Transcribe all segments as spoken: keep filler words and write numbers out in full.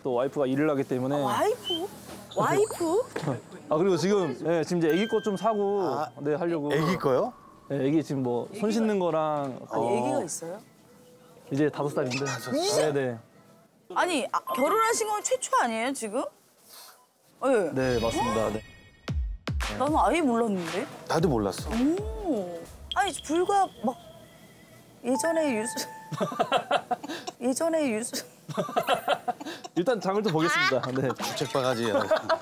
또 와이프가 일을 하기 때문에. 아, 와이프? 와이프? 아 그리고 지금 예, 지금 이제 아기 것 좀 사고 아, 네 하려고. 아기 거요? 네, 아기 지금 뭐 손 씻는 거랑. 아니, 어, 애기가 있어요? 이제 다섯 살인데. 이제? 네네. 아니, 아, 결혼하신 건 최초 아니에요, 지금? 네. 네 맞습니다. 네. 나는 아예 몰랐는데? 나도 몰랐어. 오. 아니, 불과 막 예전에 유수... 예전에 유수... 일단 장을 좀 보겠습니다. 네. 부책바가지야.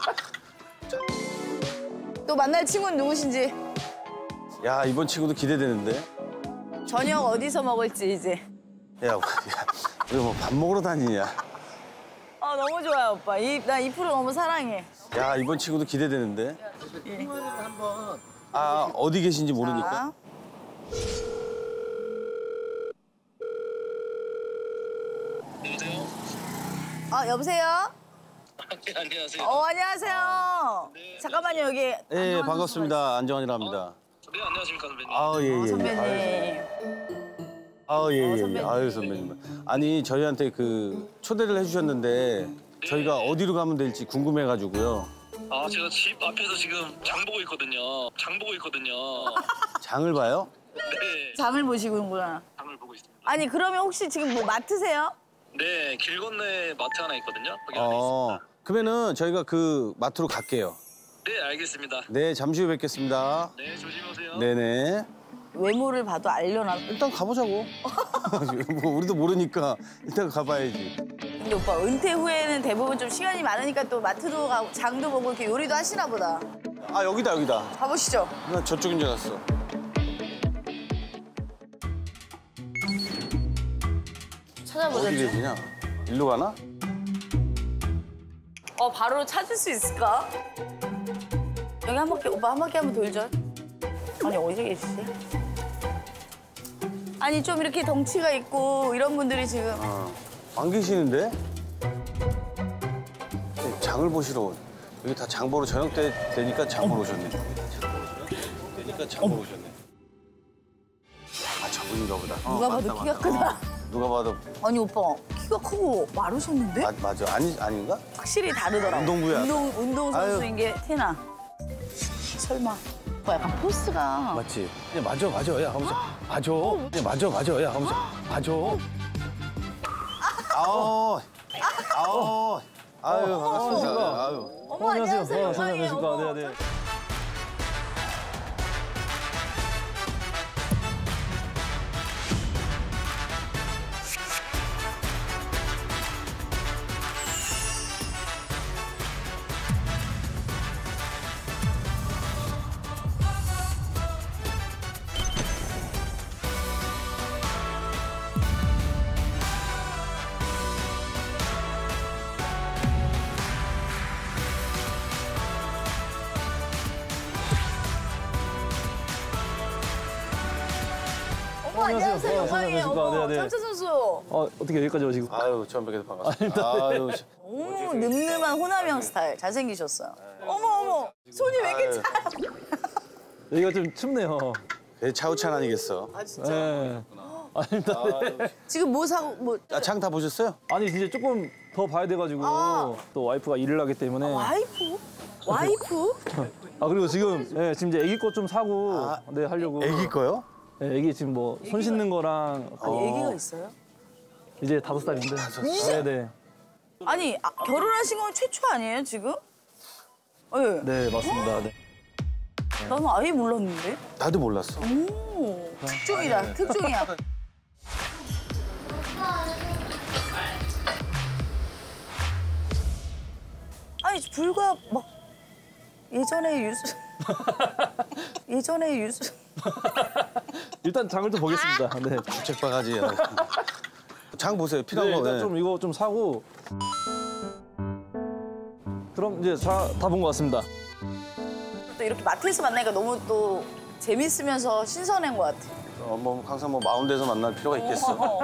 또 만날 친구는 누구신지? 야, 이번 친구도 기대되는데? 저녁 어디서 먹을지 이제. 야, 야, 우리 뭐 밥 먹으러 다니냐? 아, 너무 좋아요, 오빠. 이, 나 이 프로 너무 사랑해. 야, 이번 친구도 기대되는데? 예. 아, 어디 계신지 모르니까. 자. 여보세요? 아, 여보세요? 네, 안녕하세요. 어, 안녕하세요. 네, 잠깐만요, 여기. 예, 안녕하세요. 반갑습니다. 안정환이라 합니다. 네, 안녕하십니까, 선배님. 아, 예, 예. 어, 예. 선배님. 아, 예, 어, 예, 예. 선배님. 아유, 선배님. 아니, 저희한테 그 초대를 해주셨는데 저희가 어디로 가면 될지 궁금해가지고요. 아, 제가 집 앞에서 지금 장 보고 있거든요. 장 보고 있거든요. 장을 봐요? 네, 장을 보시는구나. 장을 보고 있습니다. 아니, 그러면 혹시 지금 뭐 마트세요? 네, 길 건너에 마트 하나 있거든요. 거기 안에 어, 있습니다. 그러면은 저희가 그 마트로 갈게요. 네, 알겠습니다. 네, 잠시 후에 뵙겠습니다. 네, 조심히 오세요. 네네. 외모를 봐도 알려나? 일단 가보자고. 뭐 우리도 모르니까 일단 가봐야지. 근데 오빠 은퇴 후에는 대부분 좀 시간이 많으니까 또 마트도 가고 장도 보고 이렇게 요리도 하시나 보다. 아, 여기다, 여기다. 가보시죠. 나 저쪽인 줄 알았어. 찾아보자. 어디 계시냐? 일로 가나? 어, 바로 찾을 수 있을까? 여기 한 바퀴, 오빠 한 바퀴 한번 돌죠. 아니, 어디 계시지? 아니, 좀 이렇게 덩치가 있고 이런 분들이 지금. 어. 안 계시는데? 네, 장을 보시러 온. 여기 다 장 보러 저녁 때 되니까 장 보러 오셨네. 되니까 장 보러 오셨네. 아, 저분인가 보다. 어, 누가 맞다, 봐도 키가 맞다. 크다. 어, 누가 봐도 아니, 오빠 키가 크고 마르셨는데? 마, 맞아. 아니, 아닌가? 확실히 다르더라고. 운동부야. 운동, 운동선수인 아유. 게 티나. 설마. 오빠 약간 포스가. 맞지? 네, 맞아, 맞아. 야, 하면서 맞아. 네, 맞아, 맞아. 야, 하면서 맞아. 아우, 아우, 아유, 반갑습니다. 아유. 어머, 안녕하세요. 어, 선생님 안녕하십니까. 어머. 네, 네. 어머, 안녕하세요. 안녕하세요. 영광이에요. 안녕하십니까. 어머, 네, 네. 참치 선수. 어 어떻게 여기까지 오시고? 아유, 처음 뵙게 돼서 반갑습니다. 아유, 참. 오, 늠름한 호남형 스타일. 잘생기셨어요. 어머, 어머. 손이 왜 이렇게 아유. 차요? 여기가 좀 춥네요. 그게 차우찬 아니겠어? 아, 진짜. 네. 아닙니다. 네. 지금 뭐 사고, 뭐. 아, 장 다 보셨어요? 아니 이제 조금 더 봐야 돼가지고 아. 또 와이프가 일을 하기 때문에. 와이프? 와이프? 아 그리고 지금 예, 지금 이제 아기 것 좀 사고 아. 네 하려고. 애기 거요? 예, 아기 지금 뭐 손 씻는 거랑. 아니, 어, 애기가 있어요? 이제 다섯 살인데. 이제? 네네. 아니, 아, 결혼하신 건 최초 아니에요, 지금? 네. 네 맞습니다. 네. 나는 아예 몰랐는데? 나도 몰랐어. 오, 특종이다, 특종이야. 아니, 불과 막 예전에 유수... 예전에 유수... 일단 장을 좀 보겠습니다. 네. 부책바가지야. 장 보세요. 필요한 네, 거. 일단 네. 좀 이거 좀 사고. 그럼 이제 다 본 것 같습니다. 또 이렇게 마트에서 만나니까 너무 또 재밌으면서 신선한 것 같아. 어, 뭐 항상 뭐 마운드에서 만날 필요가 있겠어.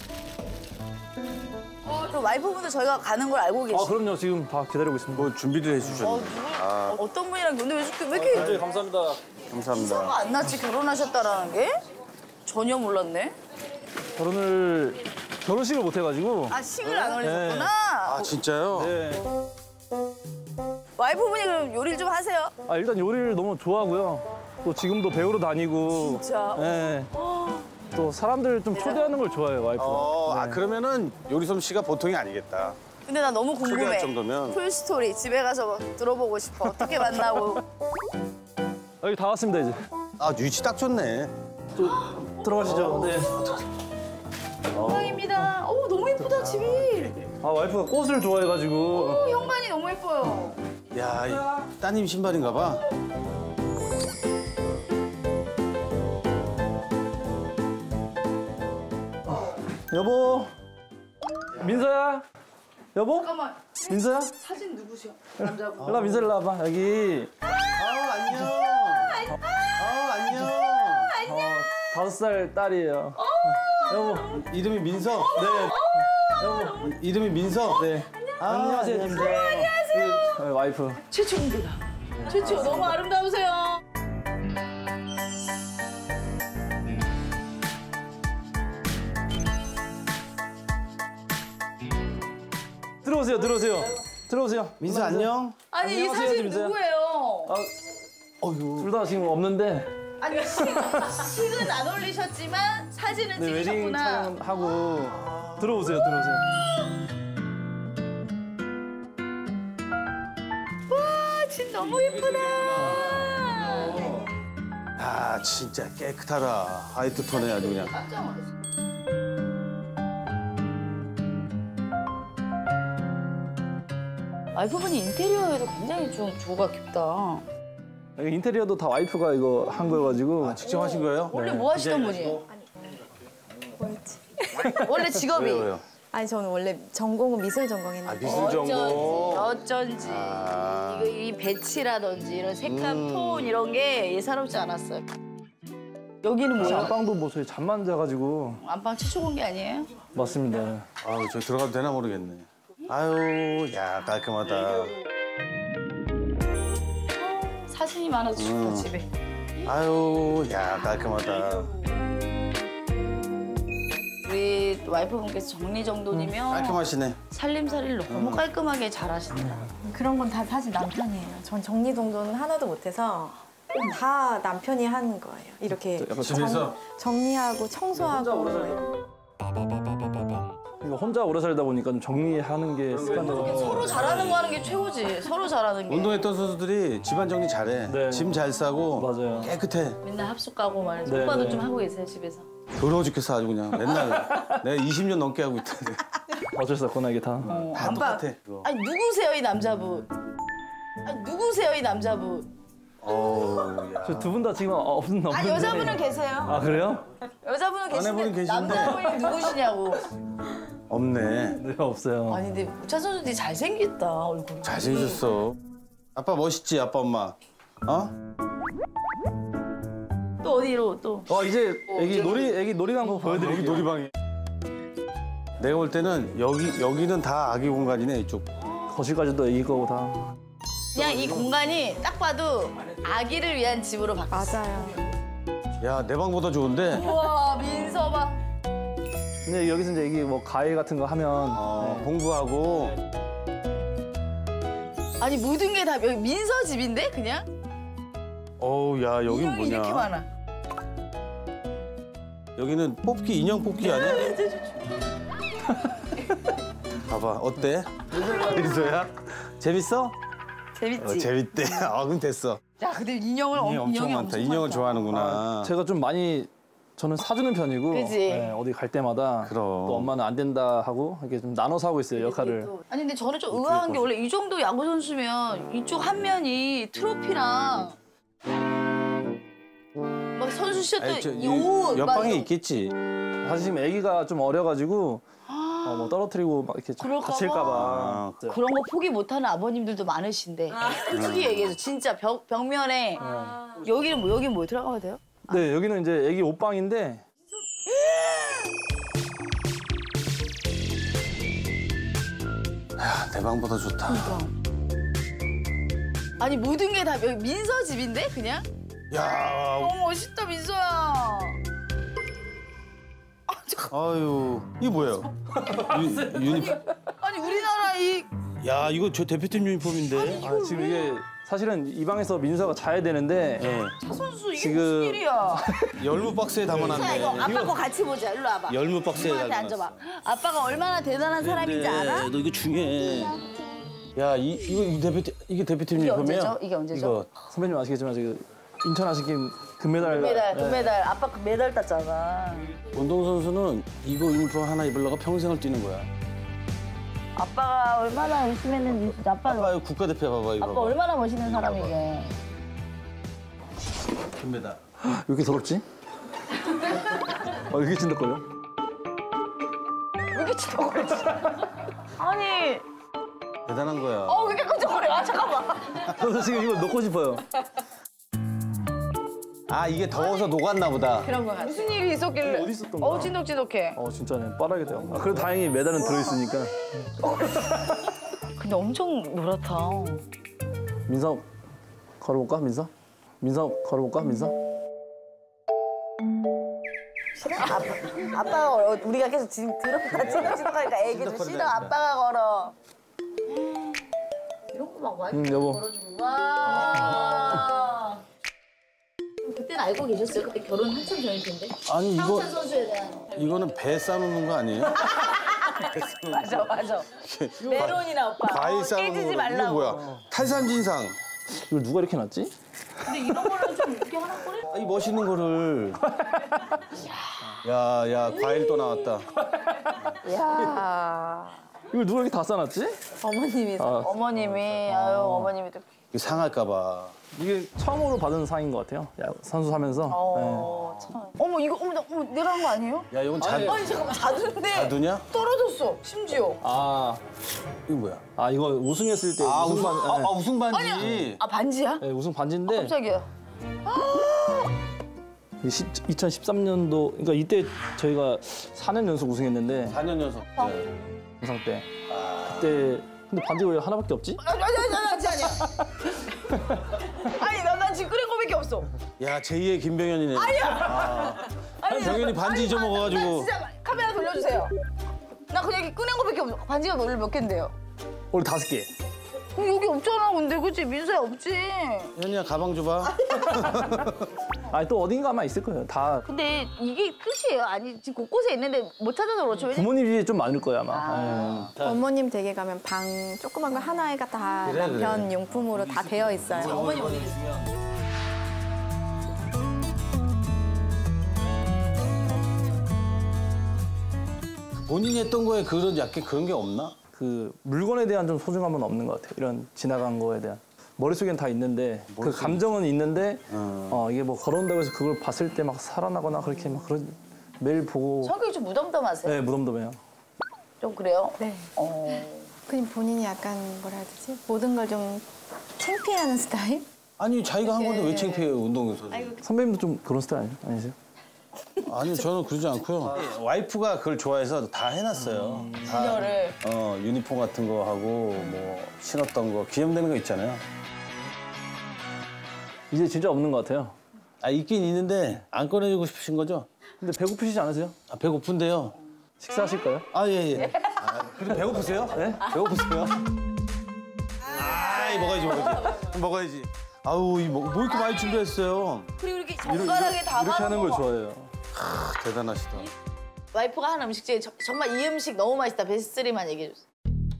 그럼 와이프분도 저희가 가는 걸 알고 계시... 아 그럼요. 지금 다 기다리고 있습니다. 뭐 준비도 해주셨네. 아, 어떤 분이랑 근데 왜 이렇게, 왜 이렇게 네 감사합니다. 감사합니다. 이사가 안 났지 결혼하셨다라는 게? 전혀 몰랐네. 결혼을 결혼식을 못 해가지고. 아 식을 안 올리셨구나. 아 진짜요? 네. 와이프분이 그럼 요리를 좀 하세요? 아 일단 요리를 너무 좋아하고요. 또 지금도 배우러 다니고. 진짜? 네. 또 사람들 좀 초대하는 걸 좋아해요 와이프가. 어, 아 네. 그러면은 요리솜 씨가 보통이 아니겠다. 근데 나 너무 궁금해. 초대할 정도면. 풀 스토리 집에 가서 들어보고 싶어. 어떻게 만나고. 여기 다 왔습니다 이제. 아 위치 딱 좋네. 들어가시죠. 네. 영광입니다. 어 너무 예쁘다 집이. 아 와이프가 꽃을 좋아해가지고. 어, 현관이 너무 예뻐요. 야, 이 따님 신발인가 봐. 여보. 민서야. 여보. 잠깐만. 민서야. 사진 누구셔? 남자분. 일로 와, 민서 일로 와봐 여기. 아 안녕. 아 안녕. 어, 다섯 살 딸이에요. 여보. 이름이 민서. 네. 여보. 이- 이름이 민서. 네. 아, 안녕하세요. 안녕하세요. 안녕하세요. 네, 와이프. 최초 공개다. 최초 너무 아름다우세요. 들어오세요. 들어오세요. 들어오세요. 민서 안녕. 아니 이 안녕하세요, 사진 민서야. 누구예요? 아, 어휴. 둘 다 지금 없는데. 아니 식, 식은 안 올리셨지만 사진은 네, 웨딩 찍으셨구나. 촬영하고. 들어오세요. 들어오세요. 와, 진 너무 예쁘다. 아 진짜 깨끗하다. 화이트 톤에 아주 그냥. 깜짝 놀랐어. 와이프분이 인테리어에도 굉장히 좀 조가 깊다. 여기 인테리어도 다 와이프가 이거 한 거여가지고. 아, 직접 하신 거예요? 원래 뭐 하시던 분이에요? 원래 직업이 왜요, 왜요? 아니 저는 원래 전공은 미술 아 전공했는데 미술 어쩐지 전공. 어쩐지 아. 이거 이 배치라든지 이런 색감 톤 이런 게 예사롭지 않았어요. 여기는 사실 뭐예요? 안방도 뭐 저희 잠만 자가지고. 안방 최초 공개 아니에요? 맞습니다. 아유 저 들어가도 되나 모르겠네. 아유 야 깔끔하다. 사진이 많아서 좋다 음. 집에. 아유 야 깔끔하다. 우리 와이프분께서 정리정돈이면 깔끔하시네. 살림살이를 너무 깔끔하게 잘하신다. 그런 건 다 사실 남편이에요. 전 정리정돈은 하나도 못해서 다 남편이 하는 거예요. 이렇게 약간 집에서? 정리하고 청소하고 이거 혼자 오래 살다 보니까 좀 정리하는 게 습관으로. 서로 잘하는 거 하는 게 최고지. 서로 잘하는 게. 운동했던 선수들이 집안 정리 잘해. 네. 짐 잘 싸고 맞아요. 깨끗해. 맨날 합숙 가고 말이야. 네, 오빠도 네. 좀 하고 계세요 집에서. 더러워 죽겠어 아주 그냥. 맨날 내가 이십 년 넘게 하고 있다. 어쩔 수 없구나 이게 다. 어, 다 안방. 똑같아. 그거. 아니 누구세요 이 남자분? 아니 누구세요 이 남자분? 어우 야. 저 두 분 다 지금 없는 없는데. 아 여자분은 계세요. 아 그래요? 여자분은 계신데 아내분은 계신데. 남자분이 누구시냐고. 없네. 네 없어요. 아니 근데 우찬 선수 되게 잘생겼다 얼굴. 잘생겼어. 아빠 멋있지 아빠 엄마. 어? 또 어디로 또? 어 이제 애기 놀이 애기 놀이방 거 보여드릴게요. 여기 놀이방이. 내가 볼 때는 여기 여기는 다 아기 공간이네 이쪽. 거실까지도 애기 거고 다. 그냥 이 공간이 딱 봐도 아기를 위한 집으로 바뀌었어. 맞아요. 야 내 방보다 좋은데. 우와 민서 봐. 근데 여기서 이제 애기 뭐 가위 같은 거 하면 어, 공부하고. 아니 모든 게 다 여기 민서 집인데 그냥? 어우 야 여긴 인형이 뭐냐. 이렇게 많아. 여기는 뽑기 인형 뽑기 아니야? 봐봐 어때? 민서야? 재밌어? 재밌지? 어, 재밌대. 아 그럼 됐어. 야 근데 인형을 인형이 엄- 엄청 인형이 많다. 엄청 인형을 많다. 좋아하는구나. 제가 좀 많이 저는 사주는 편이고 그지? 네, 어디 갈 때마다 그럼. 또 엄마는 안 된다 하고 이렇게 좀 나눠서 하고 있어요 역할을. 아니 근데 저는 좀 의아한 게 원래 이 정도 야구 선수면 이쪽 한 면이 트로피랑 막 선수 아니, 저, 시절도 이 옷 옆방에 막 있겠지. 사실 지금 아기가 좀 어려가지고 어, 뭐 떨어뜨리고 막 이렇게 그럴까 봐. 다칠까 봐. 아. 그런 거 포기 못하는 아버님들도 많으신데 솔직히 얘기해서 진짜 벽, 벽면에 여기는 뭐 여기 뭐 들어가면 돼요? 네 여기는 이제 아기 옷방인데 야, 내 방보다 좋다. 아니 모든 게 다 여기 민서 집인데 그냥? 야, 너무 멋있다 민서야. 아 아유, 이게 뭐예요? 유, 유니폼. 아니 우리나라 이 야, 이거 저 대표팀 유니폼인데. 아, 지금 이게 사실은 이 방에서 민서가 자야 되는데 네. 차 선수 이게 지금- 무슨 일이야? 열무 박스에 자, 이거 담아놨네. 아빠 거 같이 보자. 일로 와봐. 열무 박스에 형한테 담아놨어. 앉아봐. 아빠가 얼마나 대단한 사람인지 알아? 너 이거 중요해. 야, 이 이거 이 대표팀 이게 대표팀 이게 유니폼이야? 언제죠? 이게 언제죠? 이거 선배님 아시겠지만 지금 인천 아시킴 금메달 금메달, 네. 금메달. 아빠 그 메달 땄잖아. 운동선수는 이거 유니폼 하나 입으려고 평생을 뛰는 거야. 아빠가 얼마나 열심히 했는지 진짜 아빠 아빠 이거 국가대표 봐봐 이거. 아빠 봐봐. 얼마나 멋있는 사람이게. 금메달. 왜 이렇게 더럽지? 아, 왜 이렇게 찐득거려? 왜 이렇게 치덕거리지? 아니, 대단한 거야. 어, 왜 이렇게 끈적거려? 아, 잠깐만. 저도 지금 이걸 넣고 싶어요. 아, 이게 더워서 녹았나 보다. 그런 거 같아요. 무슨 일이 있었길래? 어디 있었던 거야? 어, 찐덕찐덕해. 어, 진짜네. 빨아야겠다. 아, 그래도 다행히 메달은 들어있으니까. 근데 엄청 노랗다. 민서 걸어볼까, 민서? 민서 걸어볼까, 민서? 싫어? 아빠, 아빠가 걸어. 우리가 계속 지금 더럽다 찐덕찐덕하니까 애기도 싫어. 아빠가 걸어. 이런 거 막 와이프 응, 여보. 걸어주고. 와. 그때는 알고 계셨어요? 그때 결혼 한참 전일 텐데. 아니 이거 황찬 선수에 대한. 이거는 배 싸놓는 거 아니에요? 맞아, 맞아. 메론이나 오빠. 과일 어, 싸놓는 깨지지 거. 말라고. 이거 뭐야? 탈산진상. 이걸 누가 이렇게 놨지? 근데 이런 거는 좀 어떻게 하나 꼬리? 아, 이 멋있는 거를. 야, 야, 과일 또 나왔다. 야 이걸 누가 이렇게 다 싸놨지? 어머님이 아, 어머님이, 아유, 어머님이 또. 이거 상할까봐. 이게 처음으로 받은 상인 것 같아요. 야, 선수 하면서. 어, 참. 어머, 이거, 어머, 나, 어머, 내가 한 거 아니에요? 야, 이건 자, 아니, 잠깐만, 자두인데. 자두냐? 떨어졌어, 심지어. 아, 이거 뭐야? 아 이거 우승했을 때 아, 우승 우승, 반, 아, 네. 아, 우승 반지. 아, 반지야? 네, 우승 반지인데 깜짝이야. 이천십삼 년도 그러니까 이때 저희가 사 년 연속 우승했는데 사 년 연속. 어. 네. 우승 때 아, 그때 근데 반지가 왜 하나밖에 없지? 아니, 아니, 아니, 아니, 아니. 아니, 난, 난 지금 끓인 거밖에 없어. 야, 제이의 김병현이네. 아니야. 아니, 병현이 반지 아니, 잊어먹어가지고. 나, 나 진짜 카메라 돌려주세요. 나 그냥 이렇게 끓인 거밖에 없어. 반지가 원래 몇 개인데요? 원래 다섯 개. 어, 여기 없잖아, 근데. 그치? 민서야, 없지? 현이야, 가방 줘봐. 아니 또 어딘가 아마 있을 거예요. 다 근데 이게 끝이에요? 아니, 지금 곳곳에 있는데 못 찾아서 그렇죠. 왜냐면 부모님 집이 좀 많을 거예요 아마. 아. 예. 어머님 댁에 가면 방 조그만 거 하나가 다 그래, 남편 그래. 용품으로 다 되어 있어요. 어머니 어디 계세요? 본인이 했던 거에 그런 약간 그런 게 없나? 그 물건에 대한 좀 소중함은 없는 것 같아요. 이런 지나간 거에 대한. 머릿속엔 다 있는데 그 머릿속에 감정은 있는데 어. 어, 이게 뭐 걸어온다고 해서 그걸 봤을 때 막 살아나거나 그렇게 막 그런 매일 보고 성격이 좀 무덤덤하세요? 네 무덤덤해요. 좀 그래요? 네. 어. 그냥 본인이 약간 뭐라 해야 되지? 모든 걸 좀 창피해하는 스타일? 아니, 자기가 한 건데 왜 창피해요, 운동선수? 선배님도 좀 그런 스타일 아니, 아니세요? 아니, 저는 그러지 않고요. 와이프가 그걸 좋아해서 다 해놨어요. 다, 그녀를. 어, 유니폼 같은 거 하고 뭐 신었던 거 기념되는 거 있잖아요. 이제 진짜 없는 것 같아요. 아, 있긴 있는데 안 꺼내주고 싶으신 거죠? 근데 배고프시지 않으세요? 아, 배고픈데요. 식사하실까요? 아, 예, 예. 아, 그래도 배고프세요? 네? 배고프세요? 아, 먹어야지, 먹어야지. 먹어야지. 아우, 이 뭐, 뭐 이렇게 많이 준비했어요? 그리고 이렇게 정갈하게 담아 이렇게 하는 걸 좋아해요. 아, 대단하시다. 와이프가 한 음식 중에 저- 정말 이 음식 너무 맛있다. 베스트 쓰리만 얘기해 주세요.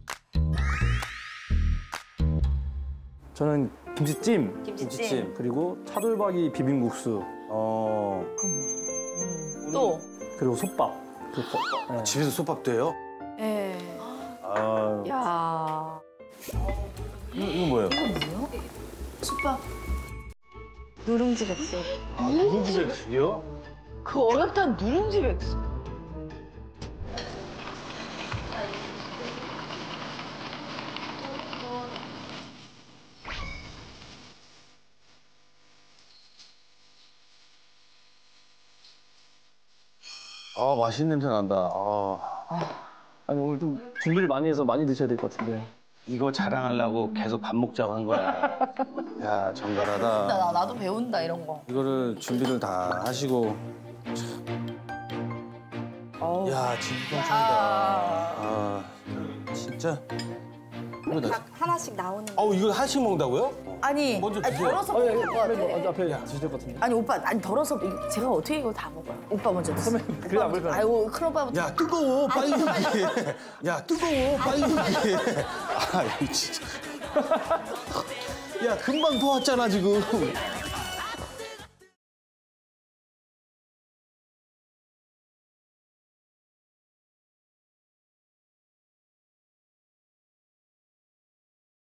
저는 김치찜 김치찜. 그리고 차돌박이 비빔국수 어, 또 그리고 솥밥. 그 거- 네. 집에서 솥밥도 해요? 네. 아, 야. 이거, 이거 뭐예요? 솥밥. 누룽지 백숙. 누룽지 백숙이요? 그 어렵다는 누룽지 백숙. 아, 맛있는 냄새 난다. 아, 아니 오늘 좀 준비를 많이 해서 많이 드셔야 될 것 같은데. 이거 자랑하려고 계속 밥 먹자고 한 거야. 야, 정갈하다. 나, 나도 배운다 이런 거. 이거를 준비를 다 하시고 야, 진짜 짱이다. 아, 진짜. 이거 나. 각 하나씩 나오는 거. 어우, 이걸 하나씩 먹는다고요? 아니, 먼저 아니 드세요. 덜어서 아, 예, 먹을 것 같아. 예, 앞에 드실 것 같은데. 아니 오빠, 아니 덜어서 이거 제가 어떻게 이거 다 먹어요? 오빠 먼저 드세요. 선배님, 그래 안 불편해. 아이고 큰 오빠부터. 야, 뜨거워, 빨리. 야, 뜨거워, 빨리. 아, 이거 진짜. 야, 금방 도왔잖아, 지금.